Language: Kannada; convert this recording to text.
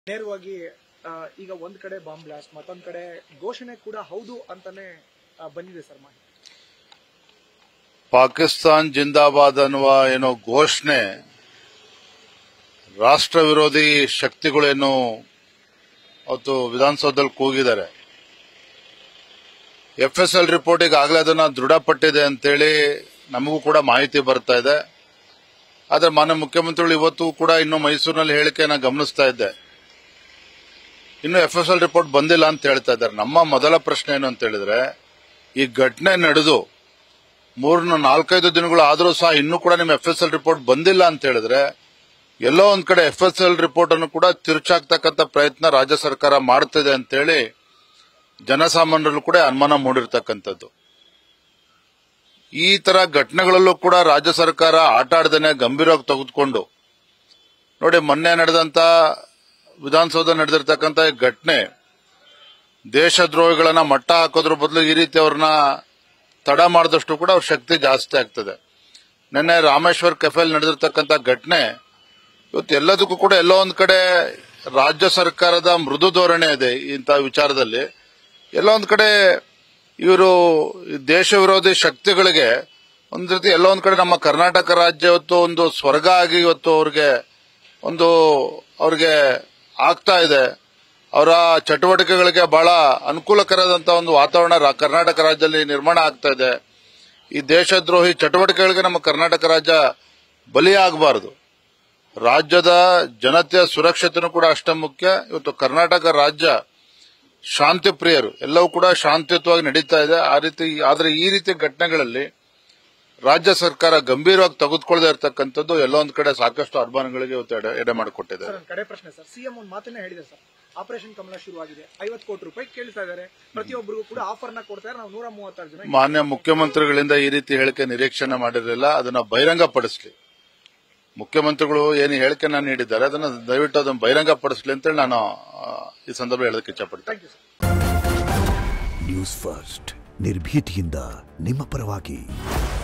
ನೇರವಾಗಿ ಈಗ ಒಂದ್ ಕಡೆ ಬಾಂಬ್ ಬ್ಲಾಸ್ಟ್, ಮತ್ತೊಂದ್ ಕಡೆ ಘೋಷಣೆ ಕೂಡ ಹೌದು ಅಂತಾನೆ ಬಂದಿದೆ ಸರ್ ಮಾಹಿತಿ. ಪಾಕಿಸ್ತಾನ್ ಜಿಂದಾಬಾದ್ ಅನ್ನುವ ಏನೋ ಘೋಷಣೆ ರಾಷ್ಟ್ರ ವಿರೋಧಿ ಶಕ್ತಿಗಳೇನು ಅವತ್ತು ವಿಧಾನಸೌಧದಲ್ಲಿ ಕೂಗಿದ್ದಾರೆ. FSL ರಿಪೋರ್ಟ್ ಈಗಾಗಲೇ ಅದನ್ನ ದೃಢಪಟ್ಟಿದೆ ಅಂತೇಳಿ ನಮಗೂ ಕೂಡ ಮಾಹಿತಿ ಬರ್ತಾ ಇದೆ. ಆದ್ರೆ ಮಾನ್ಯ ಮುಖ್ಯಮಂತ್ರಿಗಳು ಇವತ್ತು ಕೂಡ ಇನ್ನು ಮೈಸೂರಿನಲ್ಲಿ ಹೇಳಿಕೆಯನ್ನ ಗಮನಿಸ್ತಾ ಇದ್ದೆ. ಇನ್ನು FSL ರಿಪೋರ್ಟ್ ಬಂದಿಲ್ಲ ಅಂತ ಹೇಳ್ತಾ ಇದ್ದಾರೆ. ನಮ್ಮ ಮೊದಲ ಪ್ರಶ್ನೆ ಏನು ಅಂತ ಹೇಳಿದ್ರೆ, ಈ ಘಟನೆ ನಡೆದು 4-5 ದಿನಗಳು ಆದರೂ ಸಹ ಇನ್ನೂ ಕೂಡ ನಿಮ್ಮ FSL ರಿಪೋರ್ಟ್ ಬಂದಿಲ್ಲ ಅಂತ ಹೇಳಿದ್ರೆ, ಎಲ್ಲೋ ಒಂದ್ ಕಡೆ FSL ರಿಪೋರ್ಟ್ ಅನ್ನು ಕೂಡ ತಿರುಚಾಕ್ತಕ್ಕಂಥ ಪ್ರಯತ್ನ ರಾಜ್ಯ ಸರ್ಕಾರ ಮಾಡ್ತಿದೆ ಅಂತೇಳಿ ಜನಸಾಮಾನ್ಯರಲ್ಲೂ ಕೂಡ ಅನುಮಾನ ಮೂಡಿರ್ತಕ್ಕಂಥದ್ದು. ಈ ತರ ಘಟನೆಗಳಲ್ಲೂ ಕೂಡ ರಾಜ್ಯ ಸರ್ಕಾರ ಆಟ ಆಡದೇನೆ ಗಂಭೀರವಾಗಿ ತೆಗೆದುಕೊಂಡು ನೋಡಿ, ಮೊನ್ನೆ ನಡೆದಂತ ವಿಧಾನಸೌಧ ನಡೆದಿರ್ತಕ್ಕಂಥ ಈ ಘಟನೆ ದೇಶದ್ರೋಹಿಗಳನ್ನ ಮಟ್ಟ ಹಾಕೋದ್ರ ಬದಲು ಈ ರೀತಿ ಅವ್ರನ್ನ ತಡ ಮಾಡಿದಷ್ಟು ಕೂಡ ಅವ್ರ ಶಕ್ತಿ ಜಾಸ್ತಿ ಆಗ್ತದೆ. ನಿನ್ನೆ ರಾಮೇಶ್ವರ್ ಕೆಫೆಲ್ ನಡೆದಿರ್ತಕ್ಕಂಥ ಘಟನೆ ಇವತ್ತು ಎಲ್ಲದಕ್ಕೂ ಕೂಡ ಎಲ್ಲೋ ಒಂದ್ ಕಡೆ ರಾಜ್ಯ ಸರ್ಕಾರದ ಮೃದು ಧೋರಣೆ ಇದೆ. ಇಂಥ ವಿಚಾರದಲ್ಲಿ ಎಲ್ಲೋ ಒಂದ್ ಕಡೆ ಇವರು ದೇಶ ವಿರೋಧಿ ಶಕ್ತಿಗಳಿಗೆ ಒಂದ್ ರೀತಿ ಎಲ್ಲೋ ಒಂದ್ ಕಡೆ ನಮ್ಮ ಕರ್ನಾಟಕ ರಾಜ್ಯ ಇವತ್ತು ಒಂದು ಸ್ವರ್ಗ ಆಗಿ ಇವತ್ತು ಅವ್ರಿಗೆ ಆಗ್ತಾ ಇದೆ. ಅವರ ಚಟುವಟಿಕೆಗಳಿಗೆ ಬಹಳ ಅನುಕೂಲಕರವಾದಂತ ಒಂದು ವಾತಾವರಣ ಕರ್ನಾಟಕ ರಾಜ್ಯದಲ್ಲಿ ನಿರ್ಮಾಣ ಆಗ್ತಾ ಇದೆ. ಈ ದೇಶದ್ರೋಹಿ ಚಟುವಟಿಕೆಗಳಿಗೆ ನಮ್ಮ ಕರ್ನಾಟಕ ರಾಜ್ಯ ಬಲಿಯಾಗಬಾರದು. ರಾಜ್ಯದ ಜನತೆಯ ಸುರಕ್ಷತೆನೂ ಕೂಡ ಅಷ್ಟೇ ಮುಖ್ಯ. ಇವತ್ತು ಕರ್ನಾಟಕ ರಾಜ್ಯ ಶಾಂತಿ ಪ್ರಿಯರು ಎಲ್ಲವೂ ಕೂಡ ಶಾಂತಿಯುತವಾಗಿ ನಡೀತಾ ಇದೆ. ಆದ್ರೆ ಈ ರೀತಿ ಘಟನೆಗಳಲ್ಲಿ ರಾಜ್ಯ ಸರ್ಕಾರ ಗಂಭೀರವಾಗಿ ತೆಗೆದುಕೊಳ್ಳದೆ ಇರತಕ್ಕಂಥದ್ದು ಎಲ್ಲೋ ಒಂದ್ ಕಡೆ ಸಾಕಷ್ಟು ಅನುಮಾನಗಳಿಗೆ ಎಡೆ ಮಾಡಿಕೊಟ್ಟಿದೆ. ಕಡೆ ಪ್ರಶ್ನೆ ಸರ್, ಸಿಎಂ ಒಂದು ಮಾತನ್ನ ಹೇಳಿದೆ ಸರ್, ಆಪರೇಷನ್ ಕಮಲ ಶುರುವಾಗಿದೆ, 50 ಕೋಟಿ ರೂಪಾಯಿ ಕೇಳ್ತಾ ಇದ್ದಾರೆ, ಪ್ರತಿಯೊಬ್ಬರಿಗೂ ಕೂಡ ಆಫರ್ ನ ಕೊಡ್ತಾರೆ, ನಾವು 136 ಜನ. ಮಾನ್ಯ ಮುಖ್ಯಮಂತ್ರಿಗಳಿಂದ ಈ ರೀತಿ ಹೇಳಿಕೆ ನಿರೀಕ್ಷಣೆ ಮಾಡಿರಲಿಲ್ಲ. ಅದನ್ನ ಬಹಿರಂಗಪಡಿಸಲಿ. ಮುಖ್ಯಮಂತ್ರಿಗಳು ಏನು ಹೇಳಿಕೆಯನ್ನ ನೀಡಿದ್ದಾರೆ ಅದನ್ನ ದಯವಿಟ್ಟು ಅದನ್ನು ಬಹಿರಂಗಪಡಿಸಲಿ ಅಂತೇಳಿ ನಾನು ಈ ಸಂದರ್ಭ ಹೇಳೋದಕ್ಕೆ ಇಚ್ಛಪಡ್ತೀನಿ. ನ್ಯೂಸ್ ಫಸ್ಟ್, ನಿರ್ಭೀತಿಯಿಂದ ನಿಮ್ಮ ಪರವಾಗಿ.